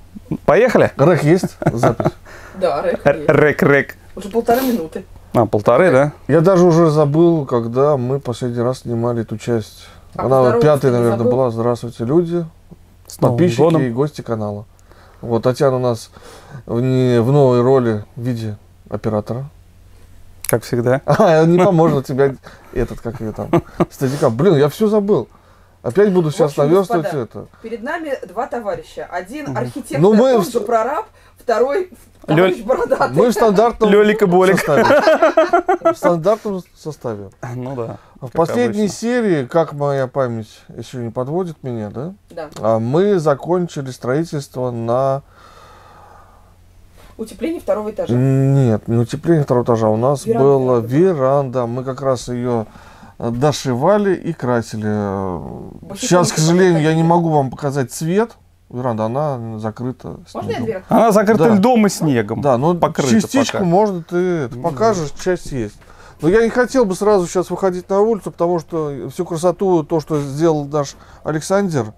Поехали? Рэк есть? Запись? Да, рэк есть. Рэк. Уже 1,5 минуты. А, 1,5, да? Я даже уже забыл, когда мы последний раз снимали эту часть. А Она поздороваться 5-я, не наверное, забыл? была. Здравствуйте, люди, Новым подписчики годом. и гости канала. Вот Татьяна у нас в новой роли в виде оператора. Как всегда. Не поможет тебя этот, как ее там, статика. Блин, я все забыл. Опять буду сейчас общем, наверстывать господа, это. Перед нами два товарища. Один архитектор, Ну, мы он же прораб, второй товарищ бородатый. Мы в стандартном Лёлик и Болик. составе. В стандартном составе. Ну да. В как последней обычно. серии, как моя память еще не подводит меня, да? Да. Мы закончили строительство на... Утепление 2-го этажа. Нет, не утепление 2-го этажа. У нас Веранда. была веранда. Мы как раз ее дошивали и красили. Сейчас, к сожалению, я не могу вам показать цвет. Веранда, она закрыта Можно я снегом. дверь? Она закрыта Да. льдом и снегом. Да, но покрыта частичку, пока. может, ты покажешь, часть есть. Но я не хотел бы сразу сейчас выходить на улицу, потому что всю красоту, то, что сделал наш Александр,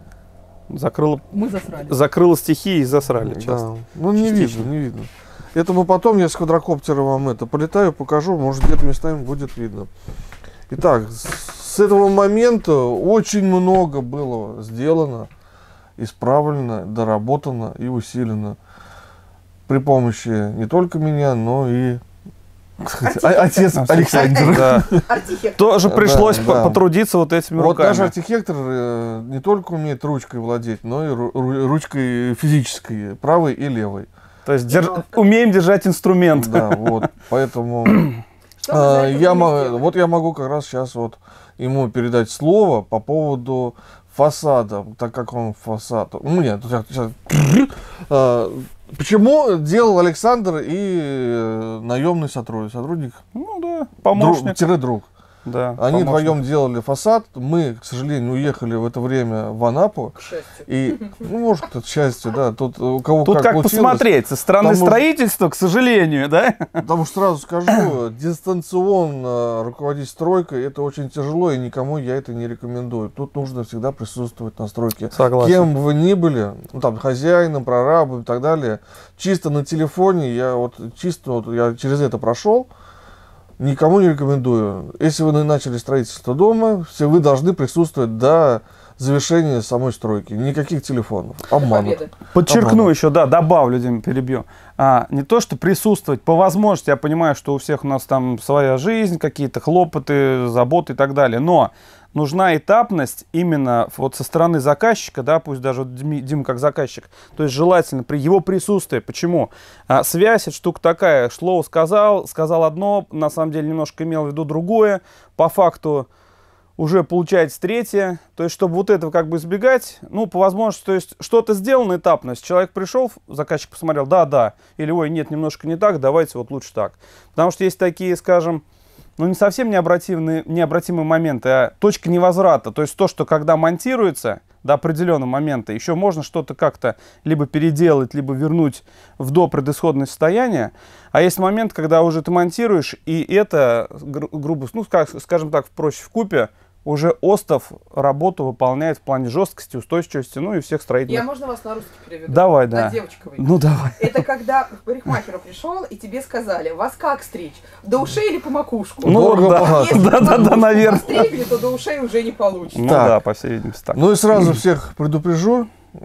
Закрыла стихии и засрали. да, Часто. ну не Частично. видно, не видно. Это мы потом, я с квадрокоптера вам это полетаю, покажу, может, где-то местами будет видно. Итак, с этого момента очень много было сделано, исправлено, доработано и усилено при помощи не только меня, но и отец Александр. Да. Архитектор. Тоже пришлось да. потрудиться вот этими Вот наш руками. архитектор не только умеет ручкой владеть, но и ручкой физической, правой и левой. То есть умеем держать инструмент. Да, вот, поэтому Что мы за это время сделали? вот я могу как раз сейчас вот ему передать слово по поводу фасада, так как он фасад. Ну нет, сейчас. Почему делал Александр и наемный сотрудник, Ну да, помощник. друг. Да, Они помощник. вдвоем делали фасад. Мы, к сожалению, уехали в это время в Анапу. К счастью. И, ну, может, к счастью, да, тут у кого Тут как получилось. посмотреть, со стороны Потому что- строительства, к сожалению, да? Потому что сразу скажу, дистанционно руководить стройкой это очень тяжело, и никому я это не рекомендую. Тут нужно всегда присутствовать на стройке. Согласен. Кем бы вы ни были, ну там хозяином, прорабом и так далее, чисто на телефоне, я через это прошел. Никому не рекомендую. Если вы начали строительство дома, все вы должны присутствовать до завершения самой стройки. Никаких телефонов. Обманут. Победы. Подчеркну Обманут. еще, да, добавлю, Дим, перебью. Не то, что присутствовать, по возможности, я понимаю, что у всех у нас там своя жизнь, какие-то хлопоты, заботы и так далее, но нужна этапность именно вот со стороны заказчика, да, пусть даже вот Дима как заказчик, то есть желательно при его присутствии. Почему? Связь, это штука такая, слово сказал одно, на самом деле немножко имел в виду другое, по факту уже получается третье, то есть чтобы вот этого как бы избегать, ну, по возможности, то есть что-то сделано этапность, человек пришел, заказчик посмотрел, да, или ой, нет, немножко не так, давайте вот лучше так. Потому что есть такие, скажем, ну, не совсем необратимые моменты, а точка невозврата. То есть то, что когда монтируется до определенного момента, еще можно что-то как-то либо переделать, либо вернуть в допредисходное состояние. А есть момент, когда уже ты монтируешь, и это, грубо, ну, скажем так, проще вкупе, уже остов работу выполняет в плане жесткости, устойчивости, ну и всех строительных. Я можно вас на русский переведу? Давай, На да. девочковый. Ну, давай. Это когда к парикмахеру пришел, и тебе сказали, вас как стричь? До ушей или по макушку? Ну, Дорого, да, богато. Если по макушку наверное. постригли, то до ушей уже не получится. Ну Так. да, по всей видимости так. Ну и сразу всех предупрежу,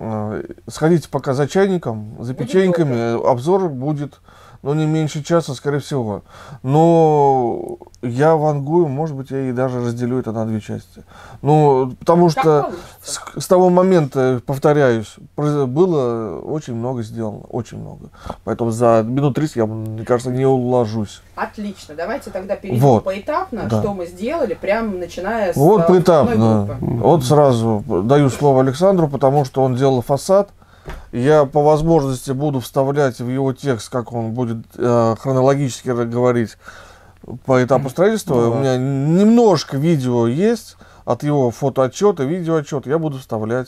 сходите пока за чайником, за Будет печеньками, обзор будет, ну, не меньше часа, скорее всего. Но я вангую, может быть, я и даже разделю это на две части. Ну, потому Как что получится. с того момента, повторяюсь, было очень много сделано, очень много. Поэтому за минут 30 я, мне кажется, не уложусь. Отлично, давайте тогда перейдем Вот. поэтапно, Да. что мы сделали, прям начиная с Вот входной поэтапно. группы. Вот сразу даю слово Александру, потому что он делал фасад. Я по возможности буду вставлять в его текст, как он будет хронологически говорить по этапу строительства. Ну, У меня немножко видео есть от его фотоотчета, видеоотчет. Я буду вставлять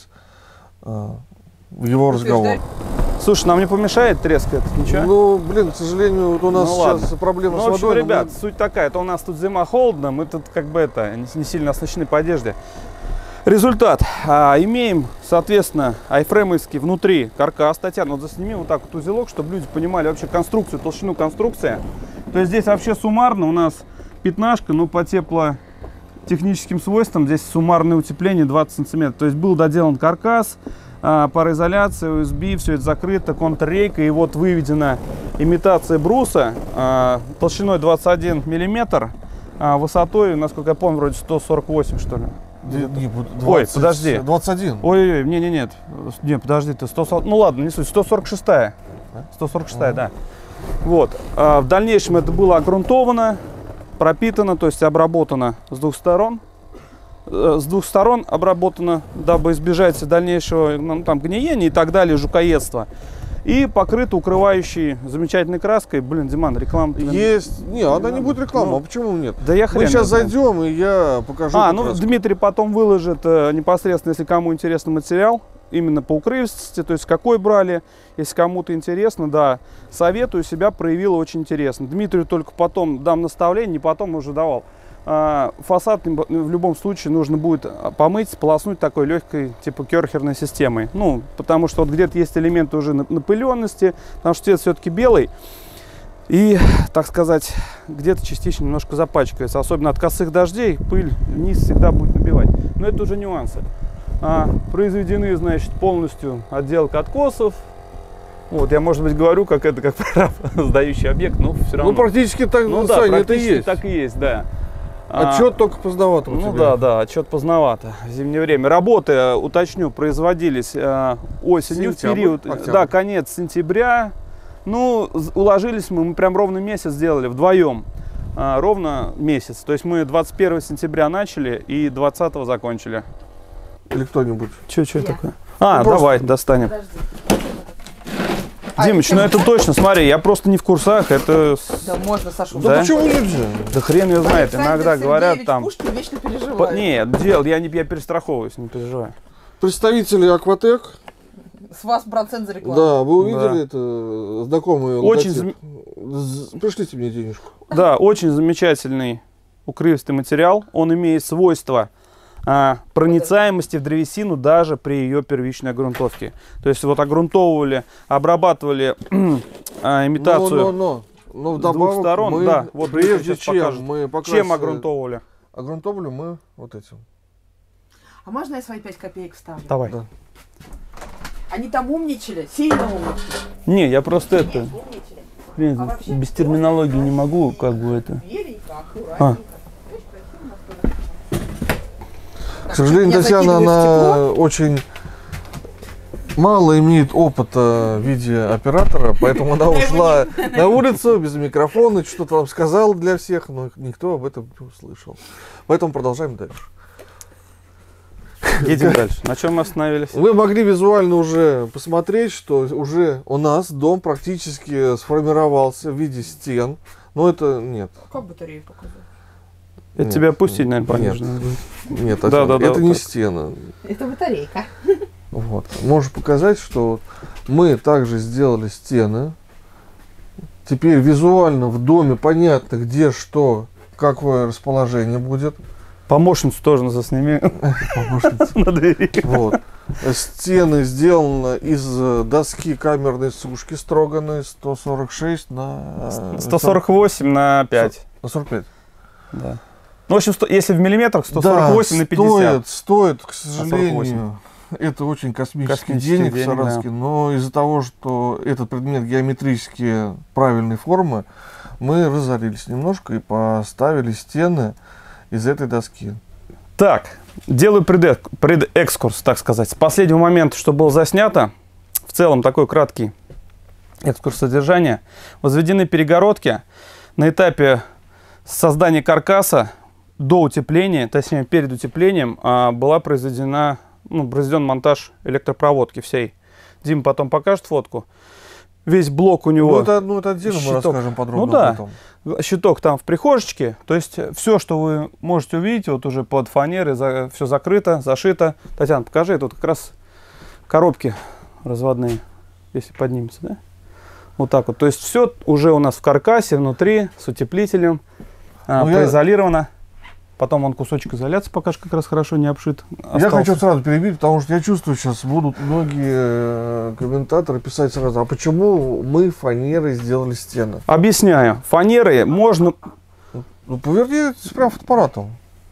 в его разговор. Слушай, нам не помешает треск этот, ничего? Ну, блин, к сожалению, вот у нас Ну, сейчас ладно. проблема Ну, с в общем, водой. но ребят, мы- суть такая, это у нас тут зима холодно, мы тут как бы это, не сильно оснащены по одежде. Результат. Имеем, соответственно, айфреймовский внутри каркас. Татьяна, вот засними вот так вот узелок, чтобы люди понимали вообще конструкцию, толщину конструкции. То есть здесь вообще суммарно у нас пятнашка, но по теплотехническим свойствам здесь суммарное утепление 20 сантиметров. То есть был доделан каркас, пароизоляция, USB, все это закрыто, контррейка. И вот выведена имитация бруса толщиной 21 миллиметр, высотой, насколько я помню, вроде 148, что ли. Ой, подожди. 21. Ой, нет, подожди, ты 140, ну ладно, не суть, 146-я. 146-я, да. Вот. В дальнейшем это было огрунтовано, пропитано, то есть обработано с двух сторон. С двух сторон обработано, дабы избежать дальнейшего там гниения и так далее, жукоедства. И покрыто укрывающей замечательной краской. Блин, Диман, реклама... Есть. Не, она не будет реклама, а почему нет? Да я хрен. Мы сейчас зайдем, и я покажу. Ну краску. Дмитрий потом выложит непосредственно, если кому интересный материал, именно по укрывистости, то есть какой брали. Если кому-то интересно, да, советую, себя проявило очень интересно. Дмитрию только потом дам наставление, не потом уже давал. Фасад в любом случае нужно будет помыть, сполоснуть такой легкой типа керхерной системой. Ну, потому что вот где-то есть элементы уже напыленности, потому что цвет все-таки белый. И, так сказать, где-то частично немножко запачкается. Особенно от косых дождей пыль вниз всегда будет набивать. Но это уже нюансы. Произведены, значит, полностью отделка откосов. Вот, я, может быть, говорю, как прораб, сдающий объект, но все равно. Ну, практически так, ну, да, Саня, практически это есть. Так и есть, да. Отчет только поздновато. Ну да, отчет поздновато в зимнее время. Работы, уточню, производились осенью, в период, октябрь. Да, конец сентября. Ну, уложились мы прям ровно месяц сделали вдвоем. Ровно месяц. То есть мы 21 сентября начали и 20 закончили. Или кто-нибудь. Что Я. такое? Ну, давай, достанем. Подожди. Димыч, ну это точно, смотри, я просто не в курсах, это... Да можно, Саша. Да, Да? почему нельзя? Да хрен ее знает, Александр иногда говорят Сергеевич там... Пушкин вечно переживает. Нет, я перестраховываюсь, не переживай. Представители Акватек. С вас процент за рекламу. Да, вы увидели Да. это знакомый Очень логотип? Пришлите мне денежку. Да, очень замечательный укрывистый материал. Он имеет свойства проницаемости в древесину даже при ее первичной огрунтовке. То есть вот огрунтовывали, обрабатывали имитацию Но с вдобавок двух сторон. мы, Да, вот прежде сейчас покажет. чем мы Чем огрунтовывали? огрунтовали мы вот этим. А можно я свои 5 копеек вставлю? Давай. Да. Они там умничали, сильно умничали. Не, я просто это... Умничали. Блин, А вообще без терминологии не могу, как бы это... Беленько, аккуратненько. Очень красиво настолько. К сожалению, меня Татьяна, закидывают в она стекло. очень мало имеет опыта в виде оператора, поэтому она ушла на улицу без микрофона, что-то вам сказала для всех, но никто об этом не услышал. Поэтому продолжаем дальше. Едем дальше. На чем мы остановились? Вы могли визуально уже посмотреть, что уже у нас дом практически сформировался в виде стен, но это нет. Как батарею показать? Это Нет, тебя опустить, наверное, нет. пониженно. Нет, Да, Татьяна, да, это вот не так. стена. Это батарейка. Вот. Можешь показать, что мы также сделали стены. Теперь визуально в доме понятно, где что, какое расположение будет. Помощницу тоже засними на двери. Вот. Стены сделаны из доски камерной сушки, строганной 146 на 148 на 5. на 45. Да. Ну, в общем, если в миллиметрах, 148 на 50. Стоит, к сожалению, это очень космический денег в Саратовске, но из-за того, что этот предмет геометрически правильной формы, мы разорились немножко и поставили стены из этой доски. Так, делаю предэкскурс, так сказать. С последнего момента, что было заснято, в целом такой краткий экскурс содержания. Возведены перегородки на этапе создания каркаса до утепления, точнее перед утеплением, была произведен монтаж электропроводки всей. Дима потом покажет фотку. Весь блок у него... Ну, это отдельно мы расскажем подробно Ну да, об этом. щиток там в прихожечке. То есть все, что вы можете увидеть, вот уже под фанерой, все закрыто, зашито. Татьяна, покажи, тут как раз коробки разводные, если поднимется, да? Вот так вот. То есть все уже у нас в каркасе, внутри, с утеплителем, произолировано. Потом он кусочек изоляции пока что как раз хорошо не обшит. Я хочу сразу перебить, потому что я чувствую, сейчас будут многие комментаторы писать сразу, а почему мы фанерой сделали стены? Объясняю. Фанеры можно... Ну, поверни справа фотоаппаратом.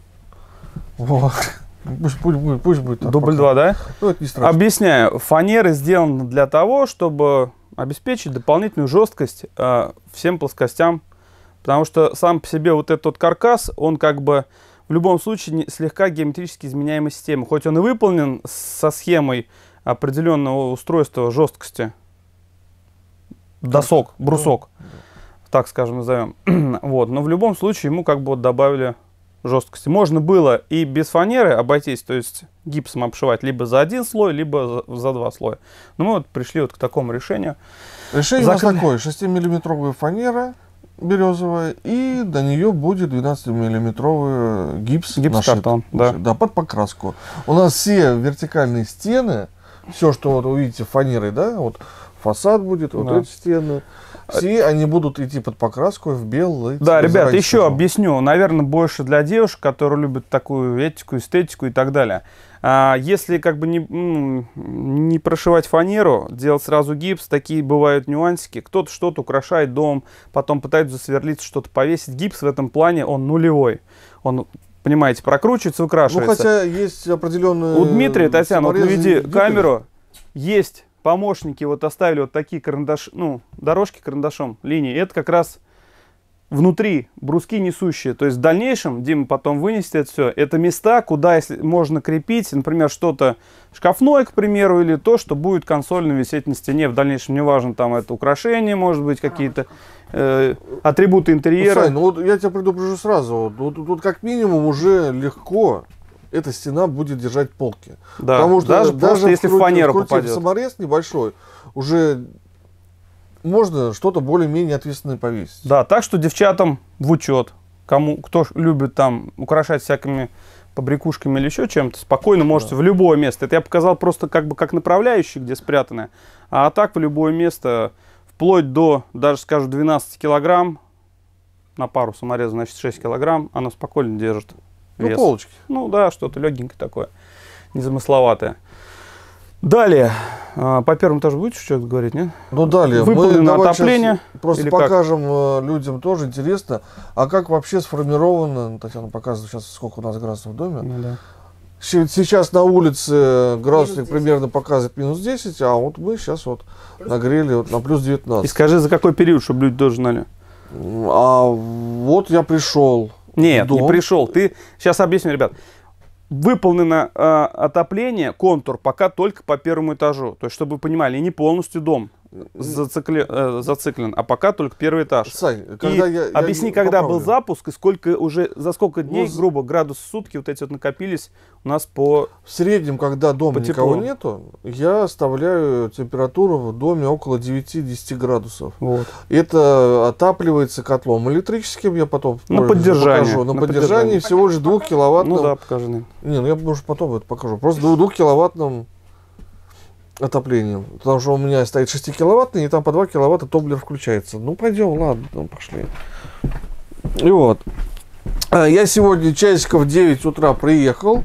Вот. Пусть будет так. Дубль пока. 2, да? Ну, это не страшно. Объясняю. Фанеры сделаны для того, чтобы обеспечить дополнительную жесткость всем плоскостям. Потому что сам по себе вот этот вот каркас, он как бы в любом случае слегка геометрически изменяемой системы. Хоть он и выполнен со схемой определенного устройства жесткости. Досок, брусок, так скажем, назовем. Вот. Но в любом случае ему как бы вот добавили жесткости. Можно было и без фанеры обойтись, то есть гипсом обшивать либо за один слой, либо за два слоя. Но мы вот пришли вот к такому решению. Решение у нас такое: 6-миллиметровая фанера березовая, и до нее будет 12-миллиметровый гипс. Гипс-картон, да. Да, под покраску. У нас все вертикальные стены, все, что вот вы видите фанерой, да, вот фасад будет, вот да. эти стены, все они будут идти под покраску в белый. Да, ребят, еще объясню. Наверное, больше для девушек, которые любят такую этику, эстетику и так далее. Если как бы не прошивать фанеру, делать сразу гипс, такие бывают нюансики. Кто-то что-то украшает дом, потом пытается засверлить, что-то повесить. Гипс в этом плане, он нулевой. Он, понимаете, прокручивается, украшивается. Ну, хотя есть определенные... У Дмитрия, Татьяна, вот наведи камеру. Есть помощники, вот оставили вот такие карандаши, ну, дорожки карандашом, линии. Это как раз внутри бруски несущие. То есть в дальнейшем, Дима потом вынесет это все. Это места, куда если можно крепить, например, что-то шкафное, к примеру, или то, что будет консольно висеть на стене. В дальнейшем, неважно, там это украшения, может быть, какие-то атрибуты интерьера. Ну, Сань, ну вот я тебя предупрежу сразу. Вот как минимум уже легко эта стена будет держать полки. Да, потому что даже если в фанеру попадет. Саморез небольшой, уже можно что-то более-менее ответственное повесить. Да, так что девчатам в учет. Кто любит там украшать всякими побрякушками или еще чем-то, спокойно можете в любое место. Это я показал просто как бы как направляющий, где спрятаны. А так в любое место, вплоть до, даже скажу, 12 килограмм, на пару самореза, значит 6 килограмм, она спокойно держит. Ну, вес. полочки. Ну да, что-то легенькое такое, незамысловатое. Далее, по первому этажу будете что-то говорить, нет? Ну, далее. Выполнено отопление. Просто покажем людям, тоже интересно, а как вообще сформировано, Татьяна показывает сейчас, сколько у нас градусов в доме. Ну, да. Сейчас на улице градусник примерно показывает минус 10, а вот мы сейчас вот нагрели вот на плюс 19. И скажи, за какой период, чтобы люди тоже знали? А вот я пришел. Нет, не пришел. Ты сейчас объясню, ребят. Выполнено отопление, контур пока только по первому этажу. То есть, чтобы вы понимали, не полностью дом зациклен, а пока только первый этаж. Сань, объясни, когда был запуск и сколько уже, за сколько дней, грубо, градус в сутки вот эти вот накопились у нас по... В среднем, когда дома никого нету, я оставляю температуру в доме около 9-10 градусов. Вот. Это отапливается котлом электрическим, я потом на поддержание. Покажу. На поддержании всего лишь 2-киловаттным. Ну да, покажи. Не, ну я может потом это покажу. Просто 2-киловаттным отоплением. Потому что у меня стоит 6-киловаттный, и там по 2 киловатта тумблер включается. Ну пойдем, ладно, ну, пошли. И вот. Я сегодня часиков в 9 утра приехал.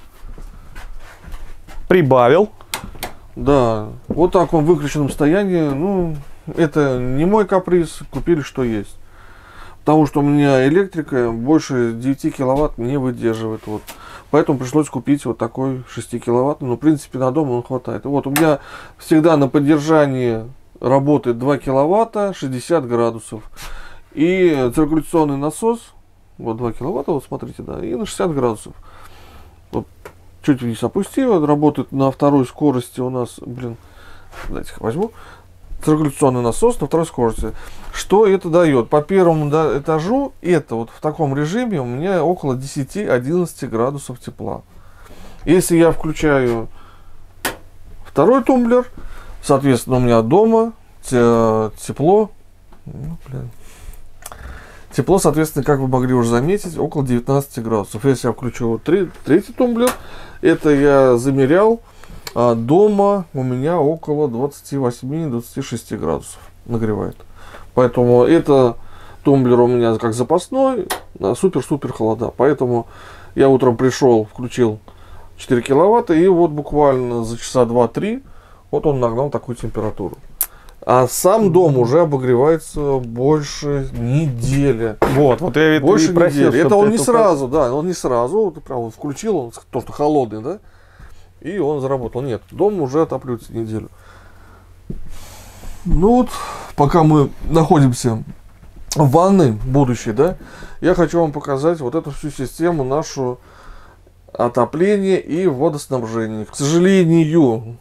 Прибавил. Да. Вот так он в выключенном состоянии. Ну, это не мой каприз. Купили, что есть. Потому что у меня электрика больше 9 киловатт не выдерживает. Вот. Поэтому пришлось купить вот такой 6-киловаттный. Но, в принципе, на дом он хватает. Вот у меня всегда на поддержании работает 2 киловатта, 60 градусов. И циркуляционный насос, вот 2 киловатта, вот смотрите, да, и на 60 градусов. Вот, чуть вниз опустил, работает на второй скорости у нас, дайте-ка возьму. Циркуляционный насос на второй скорости. Что это дает? По первому этажу это вот в таком режиме у меня около 10-11 градусов тепла. Если я включаю второй тумблер, соответственно, у меня дома тепло. Тепло, соответственно, как вы могли уже заметить, около 19 градусов. Если я включу третий тумблер, это я замерял. А дома у меня около 28-26 градусов нагревает. Поэтому это Тумблер у меня как запасной, на супер-супер холода. Поэтому я утром пришел, включил 4 киловатта, и вот буквально за часа 2-3 вот он нагнал такую температуру. А сам дом уже обогревается больше недели. Вот я ведь Больше и просил, недели. Это чтобы он ты не только- сразу, да, он не сразу, вот прям вот включил, он то, что холодный, да, и он заработал. Нет, дом уже отапливается неделю. Ну вот, пока мы находимся в ванной будущей, да, я хочу вам показать вот эту всю систему нашу отопления и водоснабжения. К сожалению,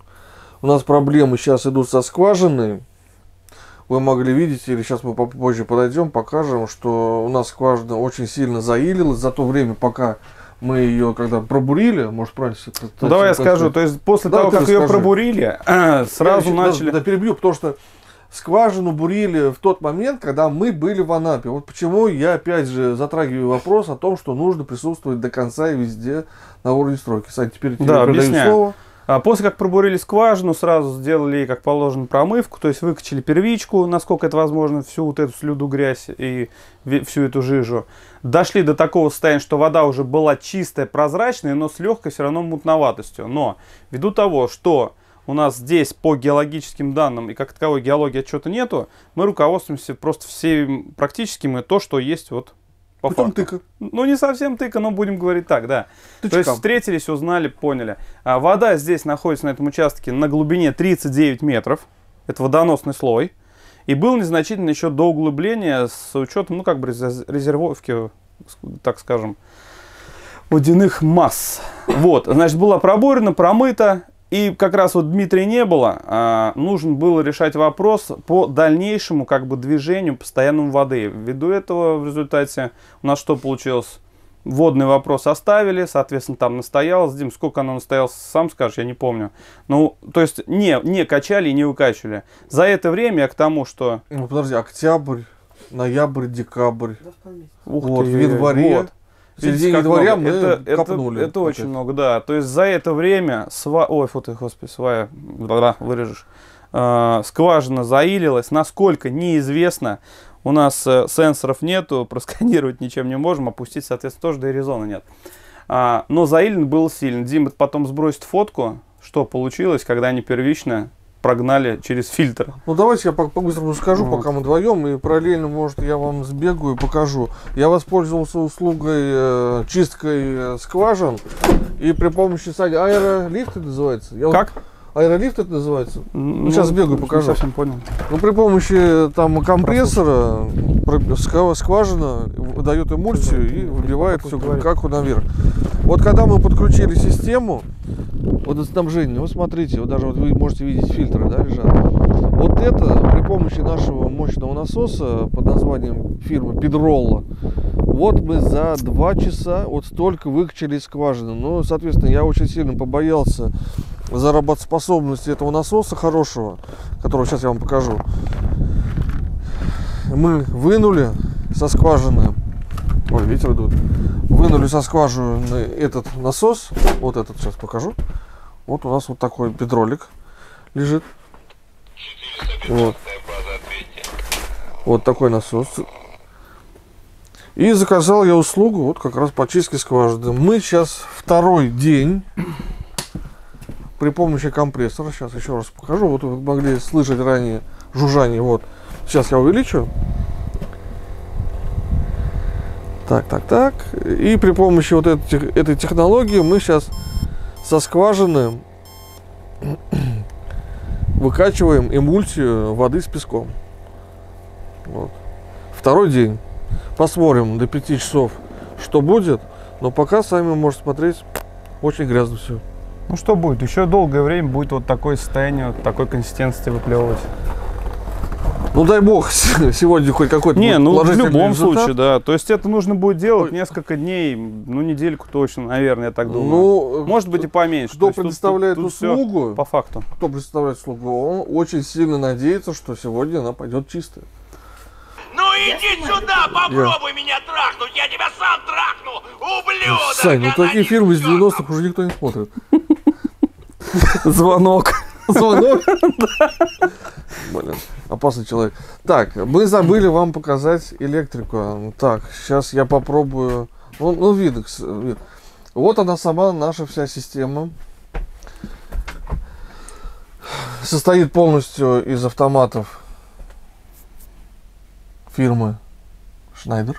у нас проблемы сейчас идут со скважиной. Вы могли видеть, или сейчас мы попозже подойдем, покажем, что у нас скважина очень сильно заилилась за то время, пока мы ее когда пробурили, может правильно? Ну, давай я скажу, то есть после Да, того, ты как ее расскажи. пробурили, сразу Я начали... Да, перебью, потому что скважину бурили в тот момент, когда мы были в Анапе. Вот почему я опять же затрагиваю вопрос о том, что нужно присутствовать до конца и везде на уровне стройки. Сань, теперь тебе Да, передаю объясняю. слово. После как пробурили скважину, сразу сделали ей, как положено, промывку, то есть выкачали первичку, насколько это возможно, всю вот эту слюду, грязь и всю эту жижу. Дошли до такого состояния, что вода уже была чистая, прозрачная, но с легкой все равно мутноватостью. Но ввиду того, что у нас здесь по геологическим данным и как таковой геологии отчета нету, мы руководствуемся просто всем практическим и то, что есть вот по Путем факту. тыка. Ну, не совсем тыка, но будем говорить так, да. То есть Тычкам. встретились, узнали, поняли. Вода здесь находится на этом участке на глубине 39 метров. Это водоносный слой. И был незначительно еще до углубления с учетом, ну, как бы резервовки, так скажем, водяных масс. Вот, значит, была пробурена, промыта. И как раз вот Дмитрия не было, нужно было решать вопрос по дальнейшему как бы движению постоянному воды. Ввиду этого в результате у нас что получилось? Водный вопрос оставили, соответственно, там настоялось. Дим, сколько оно настоялось, сам скажешь, я не помню. Ну, то есть не качали и не выкачивали. За это время я к тому, что... Ну, подожди, октябрь, ноябрь, декабрь. Ух Вот, ты, в январе. вот. В середине Видите, как января много. мы копнули. Это очень много, да. То есть за это время, ой, фу ты, господи, свая, да, вырежешь. Скважина заилилась, насколько неизвестно. У нас сенсоров нету, просканировать ничем не можем, опустить, соответственно, тоже, да и резона нет. Но заилен был сильно. Дима потом сбросит фотку, что получилось, когда они первично прогнали через фильтр. Ну давайте я по-быстрому скажу, Вот. пока мы вдвоем, и параллельно, может, я вам сбегаю и покажу. Я воспользовался услугой чисткой скважин, и при помощи, Саня, аэролифт это называется? Как? Аэролифт это называется? Ну, сейчас сбегаю, не покажу. совсем понял. Ну, при помощи там компрессора скважина выдает эмульсию и выбивает все как наверх. Вот когда мы подключили систему водоснабжения, вот смотрите, вот даже вот вы можете видеть фильтры, да, лежат. Вот это при помощи нашего мощного насоса под названием фирмы Педролла. Вот мы за 2 часа вот столько выкачали из скважины. Ну, соответственно, я очень сильно побоялся за работоспособности этого насоса хорошего, которого сейчас я вам покажу. Мы вынули со скважины, ой, ветер идут, вынули со скважины этот насос, вот этот сейчас покажу. Вот у нас вот такой педролик лежит. Вот. Вот такой насос. И заказал я услугу вот как раз по чистке скважины. Мы сейчас второй день при помощи компрессора. Сейчас еще раз покажу. Вот вы могли слышать ранее жужжание. Вот. Сейчас я увеличу. Так. И при помощи вот этой технологии мы сейчас со скважины выкачиваем эмульсию воды с песком. Вот. Второй день. Посмотрим до 5 часов, что будет. Но пока сами можете смотреть, очень грязно все. Ну что будет? Еще долгое время будет вот такое состояние, вот такой консистенции выплевывать. Ну дай бог, сегодня хоть какой-то Не, ну в положительный любом результат. случае, да. То есть это нужно будет делать несколько дней, ну недельку точно, наверное, я так думаю. Ну, может быть и поменьше. кто То есть тут- предоставляет тут всё услугу, по факту. кто представляет услугу, он очень сильно надеется, что сегодня она пойдет чистая. Ну иди сюда, попробуй меня трахнуть, я тебя сам трахну, ублюдок! Сань, ну такие аноним фильмы из чёртов. 90-х уже никто не смотрит. Звонок. Звонок? Блин. Опасный человек. Так, мы забыли вам показать электрику. Так, сейчас я попробую. Ну, видно. Вот она сама, наша вся система. Состоит полностью из автоматов фирмы Schneider.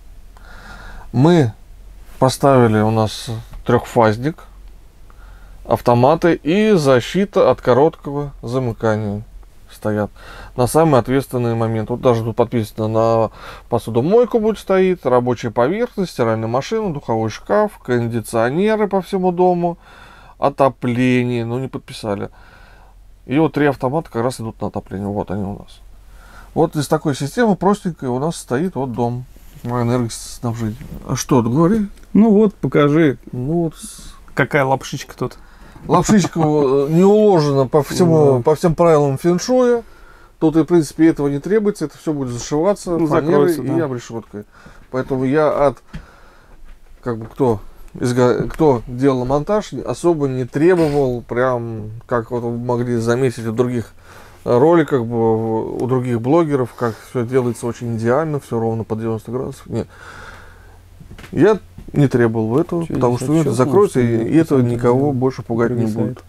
Мы поставили у нас трехфазник, автоматы и защита от короткого замыкания стоят на самый ответственный момент. Вот даже тут подписано: на посудомойку будет стоит, рабочая поверхность, стиральная машина, духовой шкаф, кондиционеры по всему дому, отопление. Ну, не подписали. И вот 3 автомата как раз идут на отопление. Вот они у нас. Вот из такой системы простенькой у нас стоит вот дом энергоснабжения. А что, говори? Ну вот, покажи, Ну вот, какая лапшичка тут. лапшичка не уложена по всем правилам фэншуя. Тут и, в принципе, этого не требуется. Это все будет зашиваться фанерой закроется, и да. обрешеткой. Поэтому я кто делал монтаж, особо не требовал, прям, как вот вы могли заметить в других роликах, у других блогеров, как все делается очень идеально, все ровно по 90 градусов. Нет. Я не требовал этого, потому что это закроется, и это никого больше пугать не будет.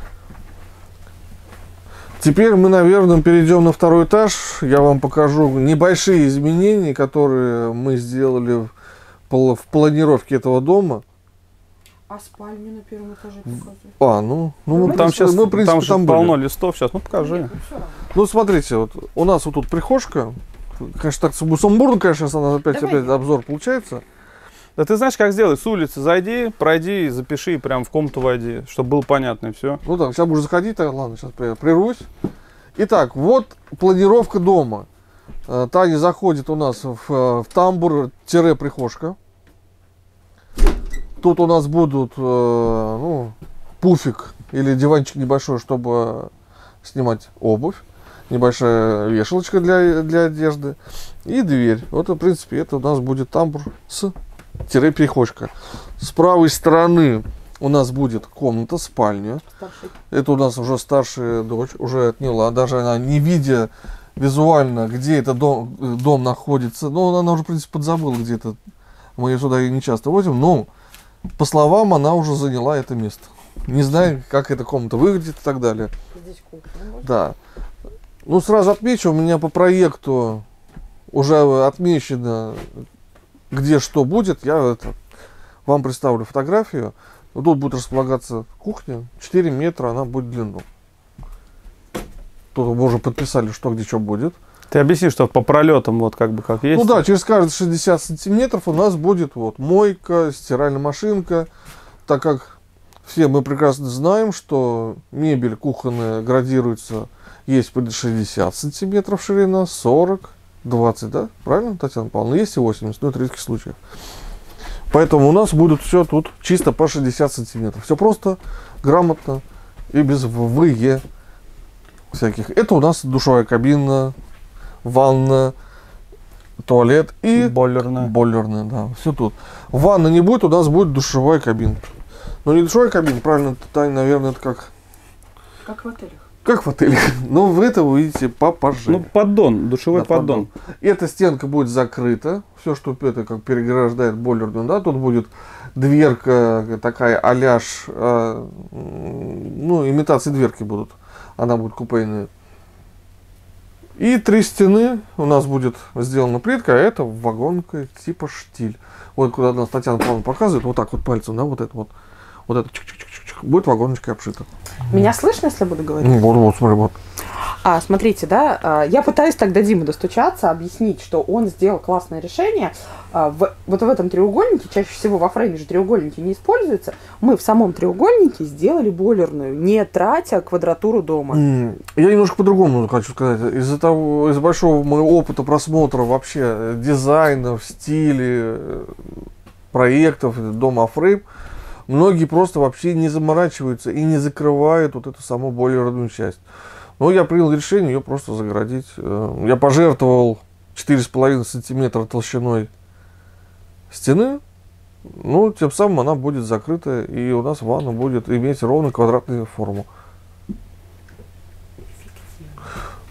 Теперь мы, наверное, перейдем на второй этаж. Я вам покажу небольшие изменения, которые мы сделали в планировке этого дома. А спальню на первом этаже показывают? Ну, Там сейчас мы, в принципе, там же там полно были. листов сейчас. Ну покажи. Нет, ну всё равно. Ну, смотрите, вот у нас вот тут прихожка. Конечно, так сумбурно, конечно, она опять обзор получается. Да ты знаешь, как сделать? С улицы зайди, пройди, запиши и прям в комнату войди, чтобы было понятно и все. Ну так, сейчас будешь заходить, так, ладно, сейчас прервусь. Итак, вот планировка дома. Таня заходит у нас в тамбур-прихожка. Тут у нас будут пуфик или диванчик небольшой, чтобы снимать обувь. Небольшая вешалочка для одежды. И дверь. Вот, в принципе, это у нас будет тамбур с-прихожка. С правой стороны у нас будет комната, спальня. Старший. Это у нас уже старшая дочь, уже отняла. Даже она, не видя визуально, где этот дом находится. Но она уже, в принципе, подзабыла где-то. Мы ее сюда и не часто возим. Но, по словам, она уже заняла это место. Не знаю, как эта комната выглядит и так далее. Здесь кухня. может? Да. Ну, сразу отмечу, у меня по проекту уже отмечено, где что будет. Я вам представлю фотографию. Тут будет располагаться кухня. 4 метра она будет в длину. Тут мы уже подписали, что где что будет. Ты объясни, что по пролетам вот как бы как есть. Ну да, через каждые 60 сантиметров у нас будет вот мойка, стиральная машинка. Так как все мы прекрасно знаем, что мебель кухонная градируется. Есть 60 сантиметров ширина, 40, 20, да? Правильно, Татьяна Павловна? Есть и 80, но это в редких случаях. Поэтому у нас будет все тут чисто по 60 сантиметров. Все просто, грамотно и без ВЕ всяких. Это у нас душевая кабина, ванна, туалет и бойлерная, да, все тут. Ванны не будет, у нас будет душевая кабина. Но не душевая кабина, правильно, Таня, наверное, это как Как в отелях. в отеле. Но в это вы видите попозже. Ну, поддон, душевой Да, поддон. Эта стенка будет закрыта. Все, что это как переграждает бойлерную, да, тут будет дверка такая аляж, имитации дверки будут. Она будет купейная. И 3 стены у нас будет сделана плитка, а это вагонка типа штиль. Вот куда нас Татьяна Павловна показывает, вот так вот пальцем, да, вот это чик-чик-чик-чик, будет вагоночкой обшита. Меня слышно, если буду говорить? Вот, смотри, вот. Смотрите, да, я пытаюсь тогда Диму достучаться, объяснить, что он сделал классное решение. Вот в этом треугольнике, чаще всего во фрейме же треугольники не используются, мы в самом треугольнике сделали бойлерную, не тратя квадратуру дома. Я немножко по-другому хочу сказать. Из-за большого моего опыта просмотра вообще дизайнов, стилей, проектов дома фрейм, многие просто вообще не заморачиваются и не закрывают вот эту саму бойлерную часть. Но я принял решение ее просто загородить. Я пожертвовал 4,5 сантиметра толщиной стены. Ну, тем самым она будет закрыта, и у нас ванна будет иметь ровно квадратную форму.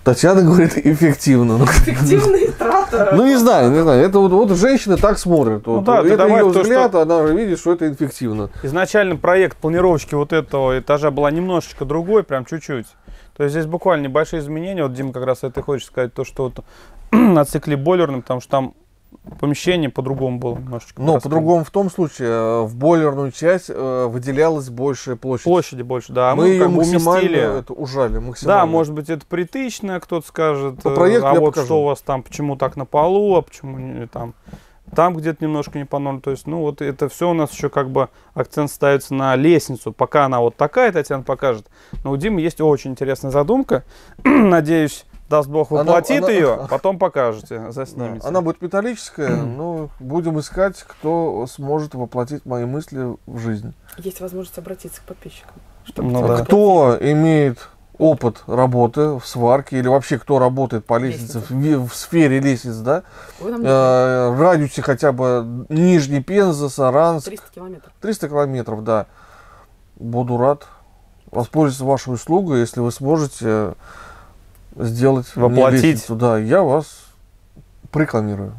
Татьяна говорит эффективно. Эффективные траты. Ну не знаю. Это вот женщины так смотрят. Ну Вот. да, ты Это добавь ее то, взгляд, что- она видит, что это эффективно. Изначально проект планировочки вот этого этажа была немножечко другой, прям чуть-чуть. То есть здесь буквально небольшие изменения. Вот Дима как раз это хочет сказать, то, что вот отсекли бойлерным, потому что там помещение по-другому было немножечко. Но по-другому в том случае, в бойлерную часть выделялась большая площадь. Площади больше, да. А Мы мы ее как бы максимально уместили. это, ужали. Максимально. Да, может быть, это притычно, кто-то скажет. По проекту а я вот покажу. что у вас там, почему так на полу, а почему не там где-то немножко не по норме. То есть, ну вот это все у нас еще как бы акцент ставится на лестницу. Пока она вот такая, Татьяна покажет. Но у Димы есть очень интересная задумка. Надеюсь, даст Бог, воплотит ее, потом покажете, заснимете. Она будет металлическая, но будем искать, кто сможет воплотить мои мысли в жизнь. Есть возможность обратиться к подписчикам. Ну да. Кто имеет опыт работы в сварке или вообще кто работает по лестнице, в сфере лестниц, да, Вы нам в радиусе хотя бы Нижний Пенза, Саранск, 300 километров. 300 километров, да, буду рад воспользоваться вашей услугой, если вы сможете сделать мне Воплотить. лестницу. Да, я вас рекламирую.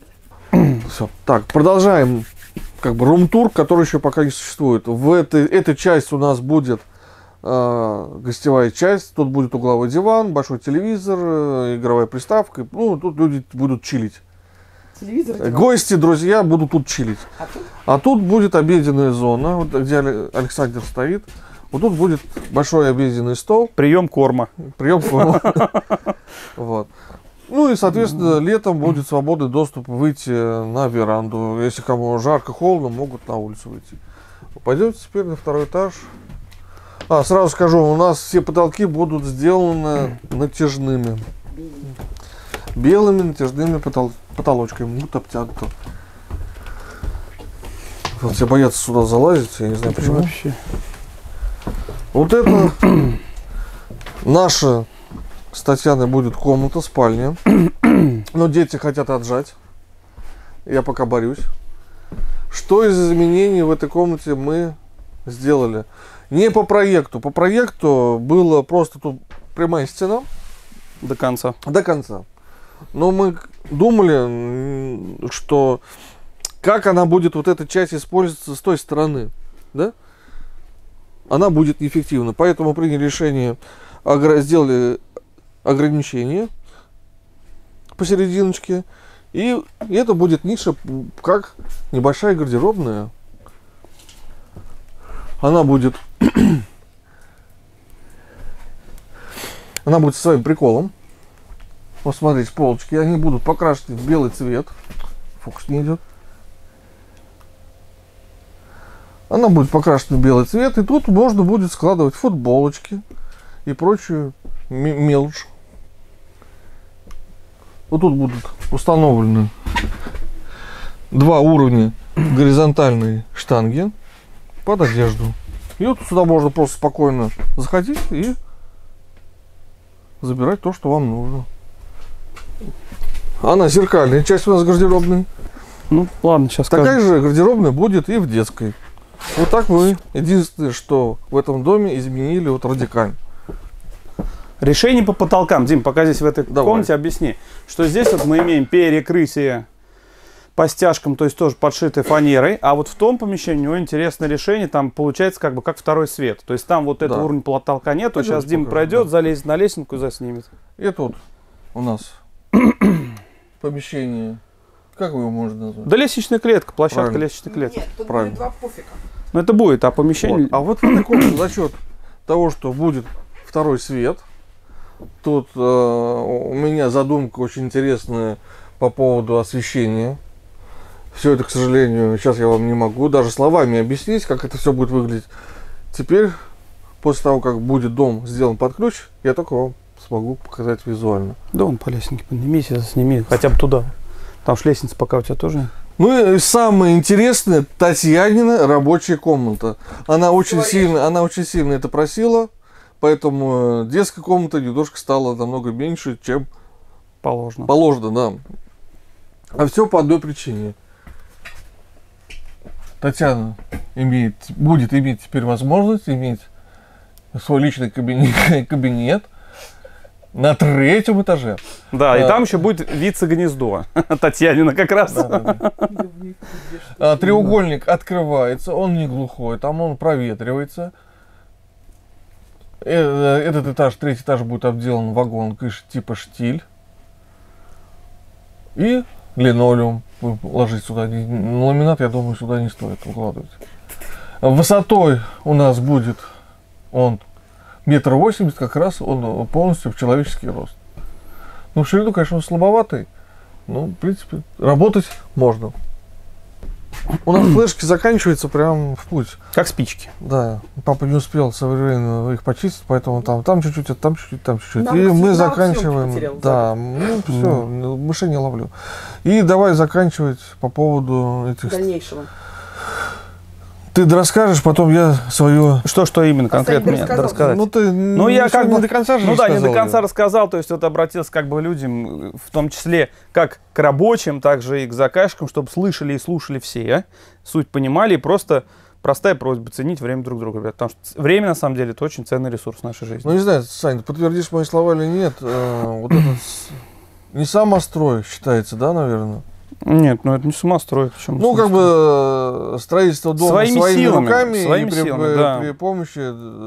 Все. Так, продолжаем как бы рум-тур, который еще пока не существует. Эта часть у нас будет гостевая часть. Тут будет угловой диван, большой телевизор, игровая приставка. Ну, тут люди будут чилить. Телевизор. Гости, друзья будут тут чилить. А тут А тут будет обеденная зона, вот где Александр стоит. Вот тут будет большой обеденный стол, Прием корма. прием корма. Вот. Ну и, соответственно, летом будет свободный доступ выйти на веранду. Если кому жарко, холодно, могут на улицу выйти. Пойдемте теперь на второй этаж. Сразу скажу, у нас все потолки будут сделаны натяжными. Белыми натяжными потолочками. Вот обтянуто. Вот все боятся сюда залазить, я не знаю почему. Вообще. Вот это наша с Татьяной будет комната, спальня. Но дети хотят отжать. Я пока борюсь. Что из изменений в этой комнате мы сделали? Не по проекту. По проекту было просто тут прямая стена До конца. до конца. Но мы думали, что как она будет, вот эта часть, использоваться с той стороны. Да? Она будет неэффективна. Поэтому приняли решение, сделали ограничение посерединочке. И это будет ниша, как небольшая гардеробная. Она будет со своим приколом. Вот смотрите, полочки, они будут покрашены в белый цвет. Фокус не идет. Она будет покрашена в белый цвет, и тут можно будет складывать футболочки и прочую мелочь. Вот тут будут установлены 2 уровня горизонтальной штанги под одежду. И вот сюда можно просто спокойно заходить и забирать то, что вам нужно. Она зеркальная часть у нас гардеробной. Ну, ладно, сейчас Такая же гардеробная будет и в детской. Вот так мы единственное, что в этом доме изменили вот радикально. Решение по потолкам. Дим, пока здесь в этой Давай. комнате объясни, что здесь вот мы имеем перекрытие по стяжкам, то есть тоже подшитой фанерой, а вот в том помещении у него интересное решение, там получается как бы как второй свет. То есть там вот этого Да. уровня потолка нету, Пойдем сейчас Дима покажу, пройдет, да. залезет на лесенку и заснимет. И тут у нас помещение. Как его можно назвать? Да лестничная клетка, площадка Правильно. лестничной клетки. Нет, тут Правильно. будет 2 пуфика. Ну это будет, а помещение... Вот. А вот в этой комнате за счет того, что будет второй свет, тут у меня задумка очень интересная по поводу освещения. Все это, к сожалению, сейчас я вам не могу даже словами объяснить, как это все будет выглядеть. Теперь, после того, как будет дом сделан под ключ, я только вам смогу показать визуально. Да вон по лестнике поднимись и засними, хотя бы туда. Там ж лестница пока у тебя тоже нет. Ну и самое интересное, Татьянина рабочая комната. Она очень сильно это просила, поэтому детская комната немножко стала намного меньше, чем Положено. положено, да. А все по одной причине. Татьяна будет иметь теперь возможность иметь свой личный кабинет На 3-м этаже. Да, и там еще будет вице-гнездо. Татьянина как раз. Треугольник открывается, он не глухой, там он проветривается. Этот этаж, 3-й этаж будет обделан вагонкой типа штиль. И линолеум ложить сюда. Ламинат, я думаю, сюда не стоит укладывать. Высотой у нас будет он 1,80 м, как раз он полностью в человеческий рост. Ну, в ширину, конечно, он слабоватый. Но, в принципе, работать можно. У нас флешки заканчиваются прям в путь. Как спички. Да, папа не успел современно их почистить, поэтому там чуть-чуть, там чуть-чуть, там чуть-чуть. Нам И мы всегда заканчиваем. потерял, Да, ну все, мышей не ловлю. И давай заканчивать по поводу этих. Дальнейшего. Ты расскажешь, потом я свое. Что именно конкретно мне рассказал. рассказать? Ну ты Я не как бы до конца же ну да, не рассказал до конца её. рассказал, то есть вот обратился как бы к людям, в том числе как к рабочим, так же и к заказчикам, чтобы слышали и слушали все, суть понимали, и просто простая просьба ценить время друг друга, ребят, потому что время на самом деле это очень ценный ресурс в нашей жизни. Ну не знаю, Сань, ты подтвердишь мои слова или нет, вот этот не самострой считается, да, наверное? Нет, ну это не самострой. Почему Ну, как бы строительство дома своими силами, руками своими и при, силами, да. при помощи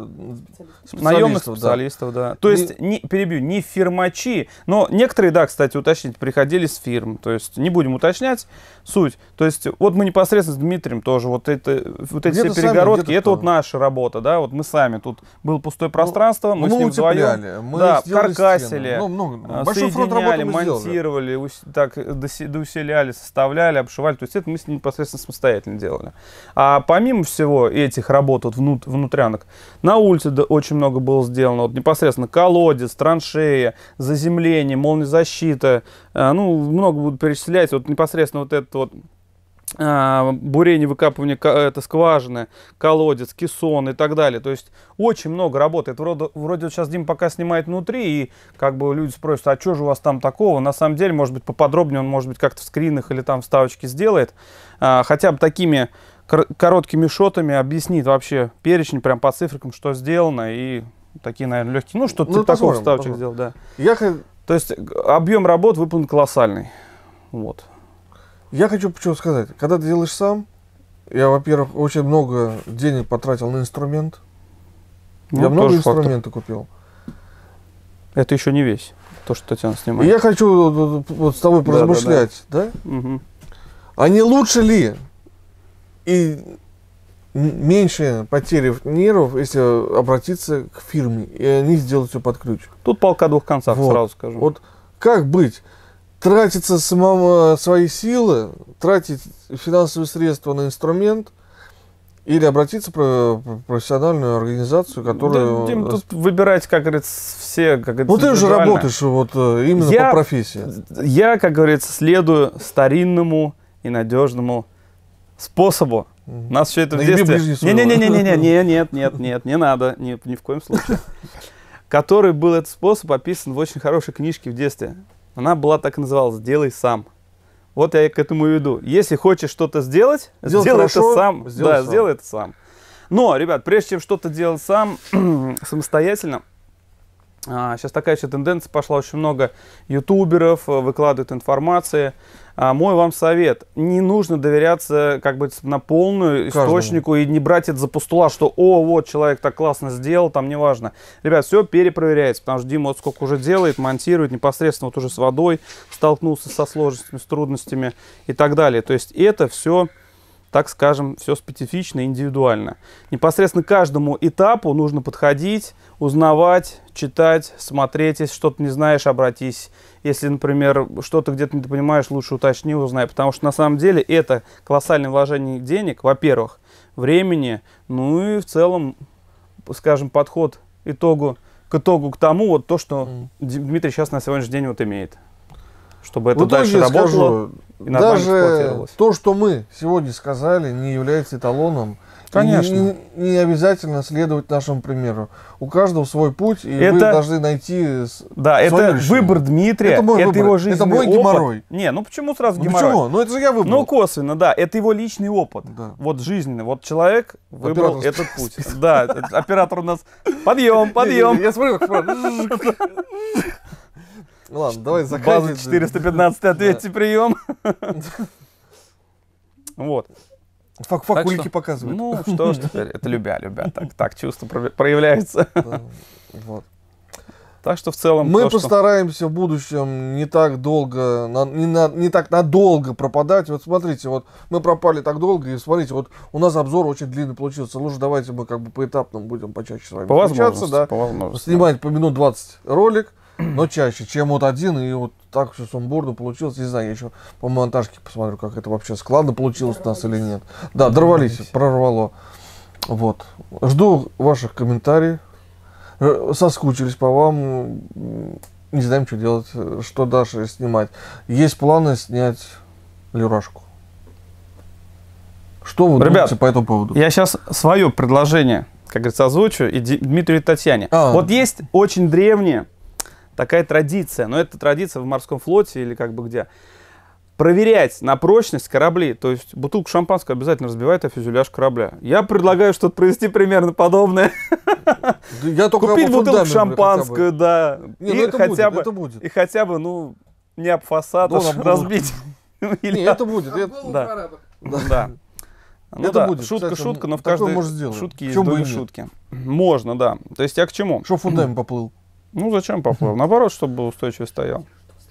наемных специалистов, специалистов, да. То есть, перебью, не фирмачи, но некоторые, да, кстати, уточнить, приходили с фирм. То есть, не будем уточнять суть. То есть, вот мы непосредственно с Дмитрием тоже, вот эти все перегородки, это вот наша работа, да, вот мы сами, тут было пустое пространство, мы с ним вдвоем, да, каркасили, большой фронт работы соединяли, мы сделали. монтировали, так доуселяли, составляли, обшивали, то есть, это мы с ним непосредственно самостоятельно делали. А помимо всего этих работ вот внутрянок, на улице очень много было сделано, вот непосредственно колодец, траншея, заземление, молниезащита, ну, много буду перечислять, вот непосредственно вот это вот бурение, выкапывание скважины, колодец, кессон и так далее. То есть очень много работы. Это вроде вот сейчас Дима пока снимает внутри, и как бы люди спросят, а что же у вас там такого? На самом деле, может быть, поподробнее он, может быть, как-то в скринах или там вставочки сделает. Хотя бы такими короткими шотами объяснит вообще перечень прям по цифрам, что сделано, и такие, наверное, легкие. Ну, что-то типа такого вставочек сделал, да. То есть объем работ выполнен колоссальный. Вот. Я хочу что сказать. Когда ты делаешь сам, я, во-первых, очень много денег потратил на инструмент. Я много инструмента купил. Это еще не весь, то, что Татьяна снимает. И я хочу вот с тобой поразмышлять, да? Угу. А не лучше ли и меньше потери нервов, если обратиться к фирме, и они сделают все под ключ? Тут полка двух концов, вот. Сразу скажу. Вот как быть? Тратиться свои силы, тратить финансовые средства на инструмент или обратиться в профессиональную организацию, которая... Да, Дим, тут выбирать, как говорится, все... Как говорится, ну ты же работаешь вот именно по профессии. Я, как говорится, следую старинному и надежному способу. У нас все это в детстве... Нет, не надо, ни в коем случае. Который был этот способ описан в очень хорошей книжке в детстве. Она была так и называлась «Сделай сам». Вот я к этому и веду. Если хочешь что-то сделать, сделай это сам. Да, сделай это сам. Но, ребят, прежде чем что-то делать сам, самостоятельно, сейчас такая еще тенденция пошла, очень много ютуберов выкладывают информации. Мой вам совет: не нужно доверяться как бы на полную источнику и не брать это за постулат, что вот человек так классно сделал, там неважно. Ребят, все перепроверяется, потому что Дима вот сколько уже делает, монтирует, непосредственно вот уже с водой столкнулся со сложностями, с трудностями и так далее. То есть это все, так скажем, все специфично, индивидуально. Непосредственно к каждому этапу нужно подходить, узнавать, читать, смотреть. Если что-то не знаешь, обратись. Если, например, что-то где-то не понимаешь, лучше уточни, узнай. Потому что на самом деле это колоссальное вложение денег, во-первых, времени, ну и в целом, скажем, подход к итогу к тому, вот то, что Дмитрий сейчас на сегодняшний день вот имеет. Чтобы это дальше работало и нормально эксплуатировалось. Даже то, что мы сегодня сказали, не является эталоном Конечно. Не обязательно следовать нашему примеру. У каждого свой путь, и вы Это- должны найти Да, свое это решение. выбор Дмитрия, Это мой выбор. его Это жизненный мой опыт. геморрой. Не, ну почему сразу Ну геморрой? почему? Ну это же я выбрал. Ну, косвенно, да. Это его личный опыт. Да. Вот жизненный. Вот человек выбрал Оператор этот путь. Да, оператор у нас. Подъем, подъем. Я смотрю, как Ладно, давай База заканчивать. 415, ответьте, прием. Вот. Фак Так улики что- показывает. Ну, что ж теперь, это любя. Так чувства проявляются. Да, вот. Так что в целом... Мы то, что- постараемся в будущем не так долго, не так надолго пропадать. Вот смотрите, вот мы пропали так долго, и смотрите, вот у нас обзор очень длинный получился. Лучше давайте мы как бы поэтапно будем почаще с вами По встречаться, возможности, да. по возможности. Снимать по минут 20 ролик, но чаще, чем вот один, и вот так все сумбурно получилось. Не знаю, я еще по монтажке посмотрю, как это вообще складно получилось у нас или нет. Да, дорвались, прорвало. Вот. Жду ваших комментариев. Соскучились по вам. Не знаем, что делать, что дальше снимать. Есть планы снять Люрашку. Что вы Ребят, думаете по этому поводу? Я сейчас свое предложение, как говорится, озвучу, и Дмитрию и Татьяне. А. Вот есть очень древняя такая традиция, но это традиция в морском флоте или как бы где. Проверять на прочность корабли, то есть бутылку шампанского обязательно разбивает о фюзеляж корабля. Я предлагаю что-то провести примерно подобное. Я только Купить об бутылку фундаменте хотя бы. шампанского, да. Не, ну И это хотя будет, бы, это будет. и хотя бы, ну, не об фасад, Ну, аж на разбить. Не, это будет. Да. Да. Ну Это да, будет, шутка, кстати, шутка, но в такое каждой можно сделать. шутке есть Почему бы и доля нет? шутки. Можно, да. То есть я к чему? Что фундамент поплыл? Ну зачем поплыл? Наоборот, чтобы устойчиво стоял.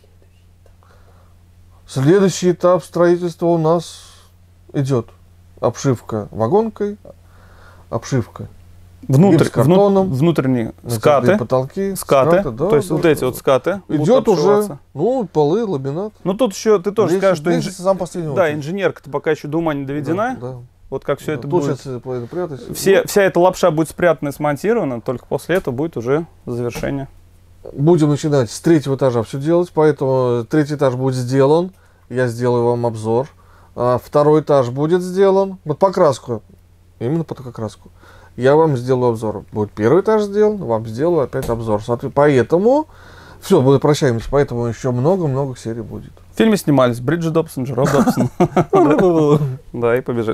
Следующий этап строительства у нас идет. Обшивка вагонкой, обшивка гипсокартоном, Внутренние натяжные скаты. потолки, Скаты. да, То есть да, вот да. эти вот скаты будут Идет уже, обшиваться. ну, полы, ламинат. Ну тут еще ты тоже скажешь, что сам последний да, инженерка-то пока еще до ума не доведена. Да, Вот как все да. это Тут будет. сейчас половину прятать. Вся эта лапша будет спрятана и смонтирована, только после этого будет уже завершение. Будем начинать с третьего этажа все делать, поэтому третий этаж будет сделан. Я сделаю вам обзор. Второй этаж будет сделан. Вот покраску. Именно под покраску. Я вам сделаю обзор. Будет первый этаж сделан, вам сделаю опять обзор. Поэтому все, мы прощаемся. Поэтому еще много-много серий будет. В фильме снимались Бриджит Добсон, Джером Добсон. Да, и побежали.